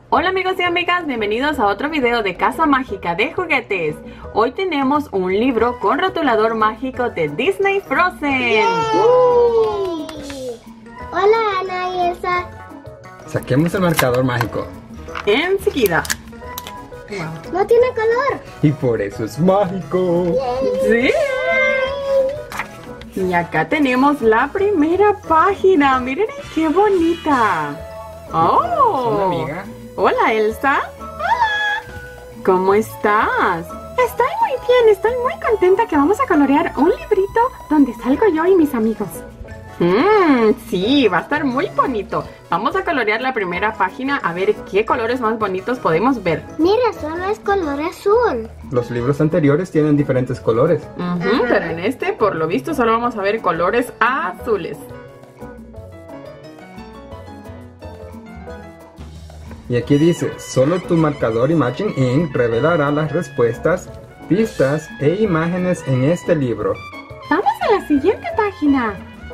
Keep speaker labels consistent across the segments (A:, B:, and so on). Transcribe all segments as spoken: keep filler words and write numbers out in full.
A: Hola amigos y amigas, bienvenidos a otro video de Casa Mágica de Juguetes. Hoy tenemos un libro con rotulador mágico de Disney Frozen.
B: ¡Uh! Hola Ana y Elsa.
C: Saquemos el marcador mágico.
A: Enseguida.
B: Wow. No tiene color.
C: Y por eso es mágico.
A: Sí. Y acá tenemos la primera página. Miren qué bonita. Oh.
C: ¿Una amiga?
A: Hola Elsa.
B: Hola.
A: ¿Cómo estás? Estoy muy bien, estoy muy contenta que vamos a colorear un librito donde salgo yo y mis amigos. Mmm, sí, va a estar muy bonito. Vamos a colorear la primera página a ver qué colores más bonitos podemos ver.
B: Mira, solo es color azul.
C: Los libros anteriores tienen diferentes colores.
A: Uh-huh, pero en este, por lo visto, solo vamos a ver colores azules.
C: Y aquí dice, solo tu marcador Imagine Ink revelará las respuestas, pistas e imágenes en este libro.
A: Vamos a la siguiente página.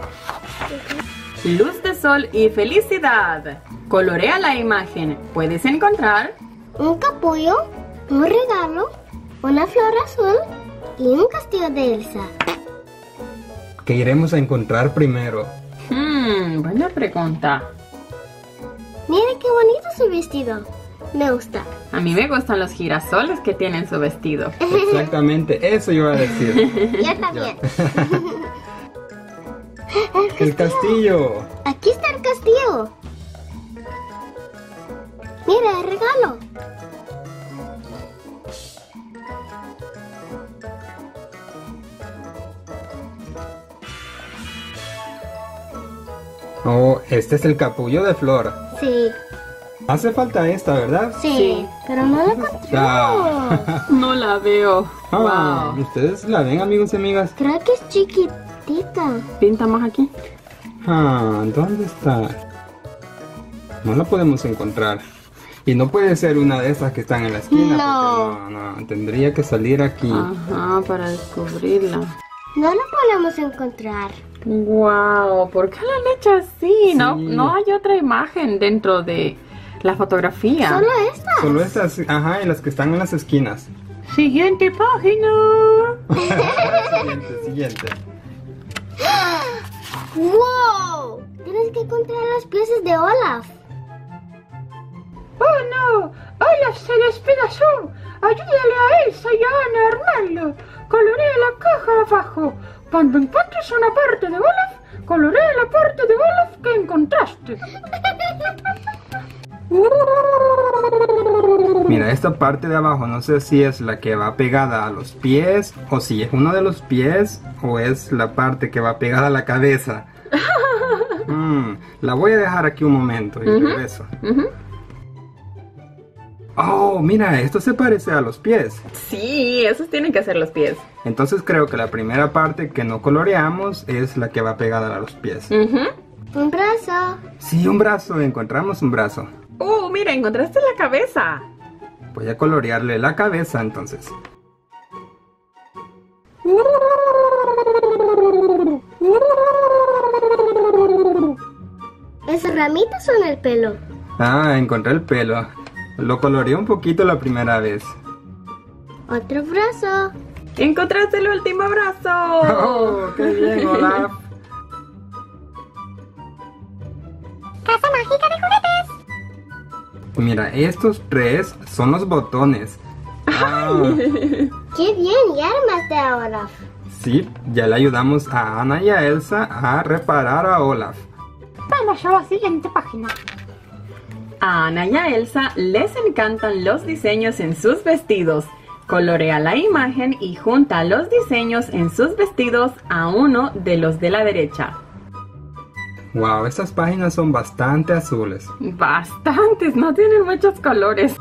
A: Luz de sol y felicidad. Colorea la imagen. Puedes encontrar
B: un capullo, un regalo, una flor azul y un castillo de Elsa.
C: ¿Qué iremos a encontrar primero?
A: Hmm, buena pregunta.
B: Mira qué bonito su vestido. Me gusta.
A: A mí me gustan los girasoles que tiene en su vestido.
C: Exactamente, eso iba a decir.
B: Yo también.
C: El castillo. El castillo.
B: Aquí está el castillo. Mira, el regalo.
C: Oh, este es el capullo de Flor.
B: Sí.
C: Hace falta esta, ¿verdad?
B: Sí,
A: sí.
B: Pero no la encontramos.
C: Ah.
A: No la veo.
C: Ah,
A: Wow.
C: ¿ustedes la ven, amigos y amigas?
B: Creo que es chiquitita.
A: Pinta más aquí.
C: Ah, ¿dónde está? No la podemos encontrar. Y no puede ser una de esas que están en la esquina.
B: No.
C: Porque no, no, tendría que salir aquí.
A: Ajá, para descubrirla.
B: No la podemos encontrar.
A: Wow, ¿por qué la han hecho así?
C: Sí.
A: No, no hay otra imagen dentro de la fotografía.
B: Solo esta.
C: Solo estas, ajá, y las que están en las esquinas.
A: Siguiente página.
C: Siguiente, siguiente.
B: ¡Wow! Tienes que encontrar los pies de Olaf.
D: ¡Oh no! ¡Olaf se despedazó! ¡Ayúdale a Elsa y a Ana a armarlo! ¡Colorea la caja abajo! Cuando encuentres una parte de Olaf, colorea la parte de Olaf que encontraste.
C: Mira, esta parte de abajo no sé si es la que va pegada a los pies, o si es uno de los pies, o es la parte que va pegada a la cabeza. Mm, la voy a dejar aquí un momento y
A: Uh-huh.
C: regreso.
A: Uh-huh.
C: Oh, mira, esto se parece a los pies.
A: Sí, esos tienen que ser los pies.
C: Entonces creo que la primera parte que no coloreamos es la que va pegada a los pies.
A: Uh-huh.
B: Un brazo.
C: Sí, un brazo, encontramos un brazo.
A: Oh, mira, encontraste la cabeza.
C: Voy a colorearle la cabeza entonces.
B: Esas ramitas son el pelo.
C: Ah, encontré el pelo. Lo coloreé un poquito la primera vez.
B: Otro brazo.
A: Encontraste el último brazo.
C: ¡Oh, qué bien, Olaf!
B: Casa mágica de juguetes.
C: Mira, estos tres son los botones. Ah,
B: ¡Qué bien! Ya armaste a Olaf.
C: sí, ya le ayudamos a Ana y a Elsa a reparar a Olaf.
D: Vamos a la siguiente página.
A: A Ana y a Elsa les encantan los diseños en sus vestidos. Colorea la imagen y junta los diseños en sus vestidos a uno de los de la derecha.
C: Wow, estas páginas son bastante azules.
A: Bastantes, no tienen muchos colores.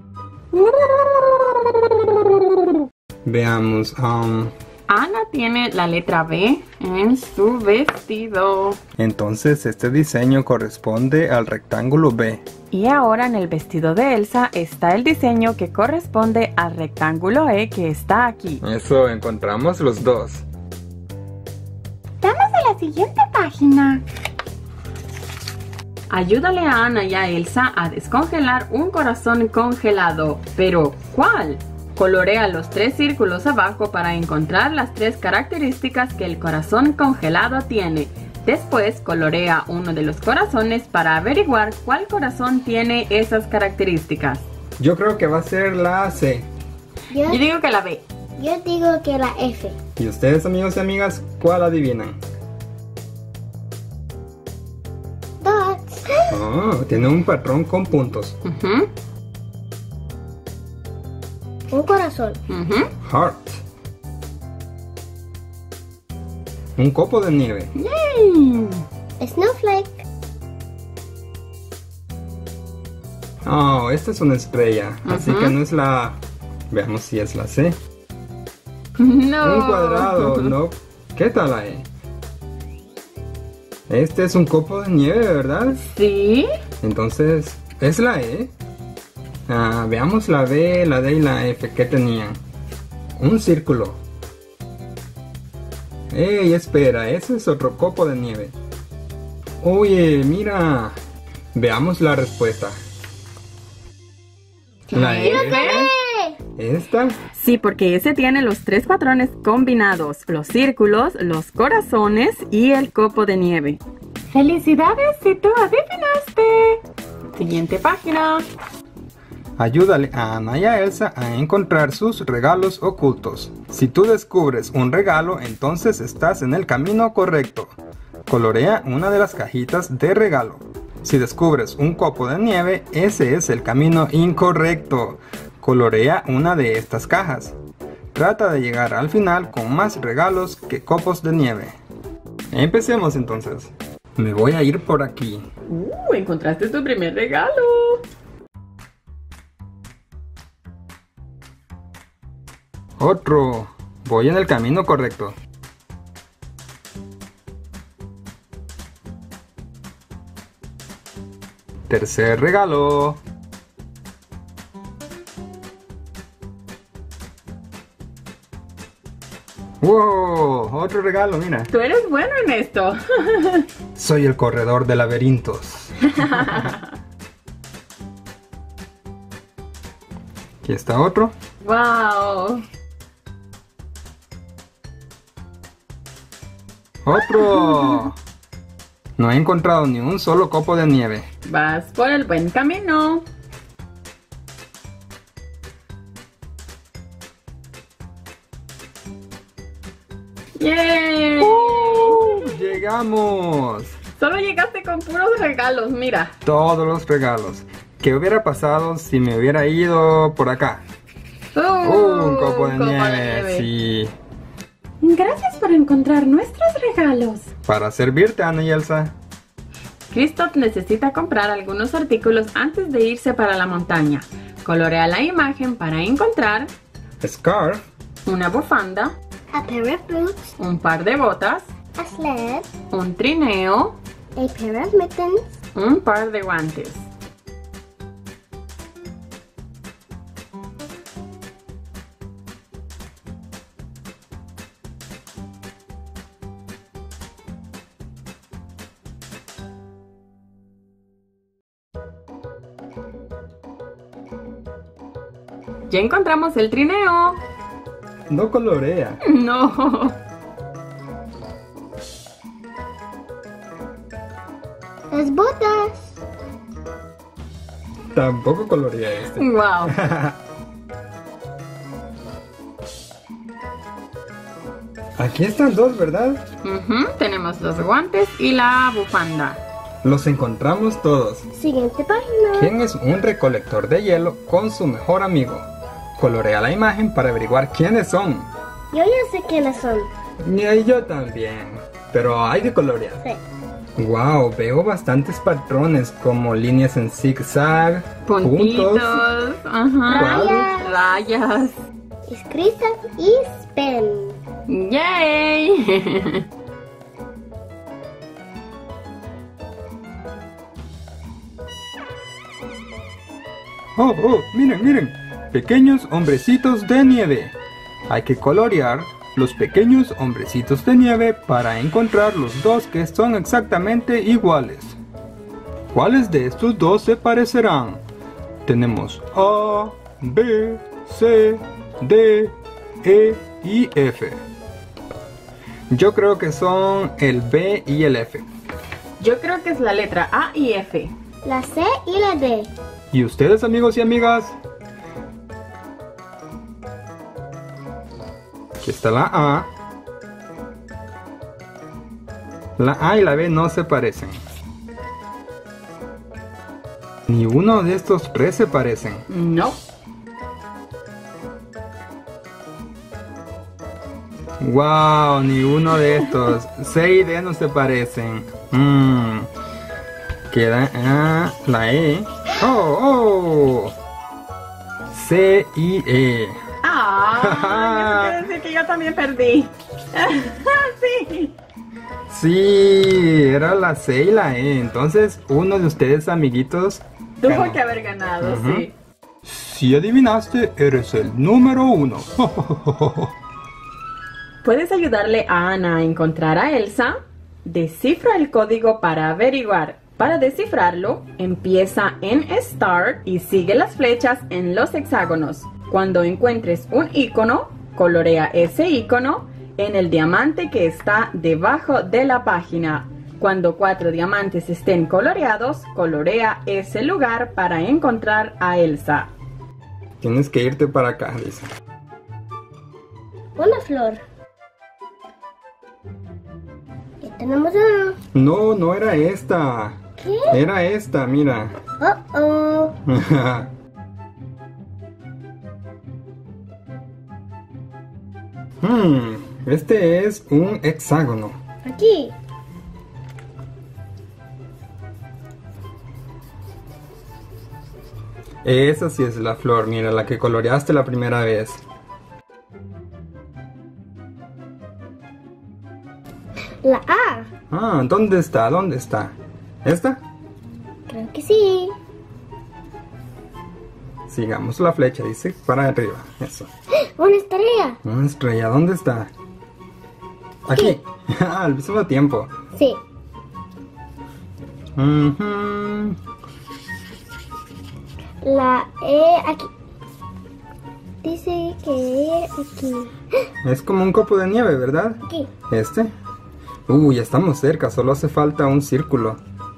C: Veamos, um,
A: Ana tiene la letra B en su vestido.
C: entonces este diseño corresponde al rectángulo B.
A: Y ahora en el vestido de Elsa está el diseño que corresponde al rectángulo E que está aquí.
C: Eso, encontramos los dos.
D: Vamos a la siguiente página.
A: Ayúdale a Ana y a Elsa a descongelar un corazón congelado. ¿Pero cuál? Colorea los tres círculos abajo para encontrar las tres características que el corazón congelado tiene. Después colorea uno de los corazones para averiguar cuál corazón tiene esas características.
C: Yo creo que va a ser la C.
B: Yo,
A: Yo digo que la B.
B: yo digo que la F.
C: ¿Y ustedes, amigos y amigas, cuál adivinan?
B: Dots.
C: Oh, tiene un patrón con puntos.
A: Ujú,
B: Un corazón.
A: ujú.
C: Heart. Un copo de nieve.
A: Yay.
B: Snowflake.
C: Oh, esta es una estrella. Así
A: Ujú.
C: que no es la A. Veamos si es la C.
A: No.
C: Un cuadrado, no. ¿Qué tal la E? Este es un copo de nieve, ¿verdad?
A: ¿Sí?
C: Entonces, ¿es la E? Ah, veamos la B, la D y la F. ¿Qué tenían? Un círculo. ¡Ey, espera! Ese es otro copo de nieve. Oye, mira. Veamos la respuesta. La
A: ¿Qué?
C: F. ¿Esta?
A: Sí, porque ese tiene los tres patrones combinados, los círculos, los corazones y el copo de nieve. ¡Felicidades si tú adivinaste! Siguiente página.
C: Ayúdale a Ana y a Elsa a encontrar sus regalos ocultos. Si tú descubres un regalo, entonces estás en el camino correcto. Colorea una de las cajitas de regalo. Si descubres un copo de nieve, ese es el camino incorrecto. Colorea una de estas cajas. Trata de llegar al final con más regalos que copos de nieve. Empecemos entonces. Me voy a ir por aquí.
A: Uh, encontraste tu primer regalo.
C: Otro. Voy en el camino correcto. Tercer regalo. ¡Wow! Otro regalo, mira.
A: Tú eres bueno en esto.
C: Soy el corredor de laberintos. Aquí está otro.
A: Wow.
C: ¡Otro! No he encontrado ni un solo copo de nieve.
A: Vas por el buen camino. ¡Yay!
C: ¡Uh! ¡Llegamos!
A: Solo llegaste con puros regalos, mira.
C: Todos los regalos. ¿Qué hubiera pasado si me hubiera ido por acá?
A: Uh,
C: ¡Uh! Un copo de
A: copo de
C: nieve,
A: nieve.
C: sí.
A: Gracias por encontrar nuestros regalos.
C: Para servirte, Ana y Elsa.
A: Christoph necesita comprar algunos artículos antes de irse para la montaña. Colorea la imagen para encontrar
C: Scarf,
A: una bufanda,
B: A pair of boots.
A: un par de botas,
B: A sled.
A: un trineo,
B: A pair of mittens.
A: un par de guantes. Ya encontramos el trineo.
C: no colorea.
A: No.
B: Las botas.
C: Tampoco colorea este.
A: Wow.
C: Aquí están dos, ¿verdad?
A: Ujú, tenemos los guantes y la bufanda.
C: Los encontramos todos.
B: Siguiente página.
C: ¿Quién es un recolector de hielo con su mejor amigo? Colorea la imagen para averiguar quiénes son.
B: Yo ya sé quiénes son.
C: Y yo también. Pero hay que colorear.
B: Sí.
C: Wow, veo bastantes patrones como líneas en zigzag,
A: Puntitos.
C: puntos.
A: Ajá.
B: Rayas.
A: Rayas.
B: Escritas y spin.
A: Yay.
C: Oh, oh, miren, miren. Pequeños hombrecitos de nieve. Hay que colorear los pequeños hombrecitos de nieve para encontrar los dos que son exactamente iguales. ¿Cuáles de estos dos se parecerán? Tenemos A, B, C, D, E y F. Yo creo que son el B y el F.
A: Yo creo que es la letra A y F.
B: La C y la D.
C: ¿Y ustedes, amigos y amigas? Aquí está la A. La A y la B no se parecen. Ni uno de estos tres se parecen.
A: No.
C: Wow, ni uno de estos. C y D no se parecen. Mm. Queda ah, la E. Oh, oh. C y E.
A: Ah, eso quiere decir que yo también perdí. Sí.
C: Sí, era la C y la E. Entonces, uno de ustedes, amiguitos,
A: Tuvo
C: ganó.
A: que haber ganado,
C: Ujú.
A: sí.
C: Si adivinaste, eres el número uno.
A: ¿Puedes ayudarle a Ana a encontrar a Elsa? Descifra el código para averiguar. Para descifrarlo, empieza en Start y sigue las flechas en los hexágonos. Cuando encuentres un icono, colorea ese icono en el diamante que está debajo de la página. Cuando cuatro diamantes estén coloreados, colorea ese lugar para encontrar a Elsa.
C: Tienes que irte para acá, dice.
B: Una flor. Ya tenemos uno.
C: No, no era esta.
B: ¿Qué?
C: Era esta, mira.
B: Oh, oh.
C: Hmm, este es un hexágono.
B: Aquí.
C: Esa sí es la flor, mira, la que coloreaste la primera vez.
B: La A.
C: Ah, ¿dónde está? ¿Dónde está? ¿Esta?
B: Creo que sí.
C: Sigamos la flecha, dice, para arriba. Eso.
B: Una estrella.
C: Una estrella, ¿dónde está? Aquí. Al mismo tiempo.
B: Sí.
C: Ujú.
B: La E aquí. Dice que aquí.
C: Es como un copo de nieve, ¿verdad?
B: Aquí.
C: ¿Este? Uy, ya estamos cerca, solo hace falta un círculo.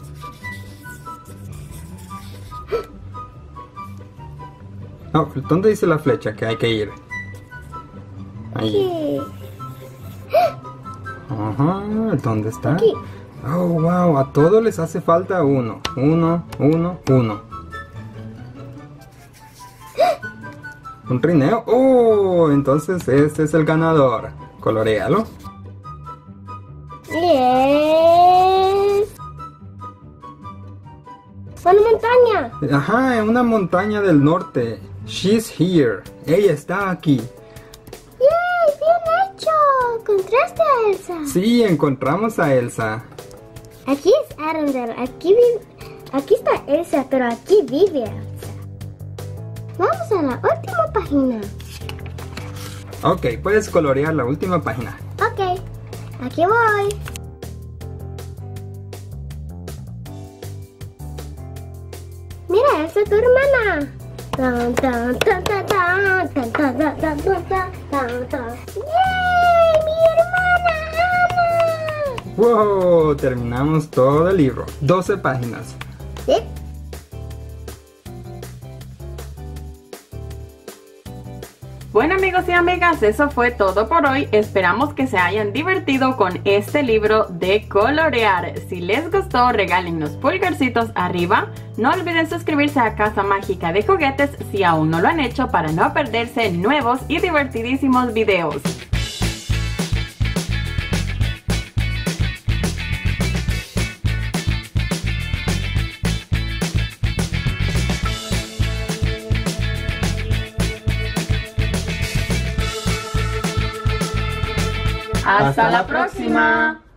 C: Oh, ¿dónde dice la flecha que hay que ir? Ahí.
B: Aquí.
C: Ajá, ¿dónde está?
B: Aquí.
C: Oh, wow, a todos les hace falta uno. Uno, uno, uno. Un trineo. Oh, entonces este es el ganador. Coloréalo.
B: Yes. Una montaña.
C: Ajá, en una montaña del norte. She's here. Ella está aquí.
B: ¡Yay! ¡Bien hecho! ¿Encontraste a Elsa?
C: Sí, encontramos a Elsa.
B: Aquí es Arendelle. Aquí vive... Aquí está Elsa, pero aquí vive Elsa. Vamos a la última página.
C: Ok, puedes colorear la última página.
B: Ok. Aquí voy. Mira, Elsa, tu hermana. Tan, tan, tan, tan, tan, tan, tan, tan, tan, tan, tan, tan. ¡Yay! ¡Mi hermana Ana!
C: Wow, terminamos todo el libro. doce páginas.
B: ¿Sí?
A: Bueno, amigos y amigas, eso fue todo por hoy. Esperamos que se hayan divertido con este libro de colorear. Si les gustó, regálennos pulgarcitos arriba. No olviden suscribirse a Casa Mágica de Juguetes si aún no lo han hecho para no perderse nuevos y divertidísimos videos. ¡Hasta la próxima!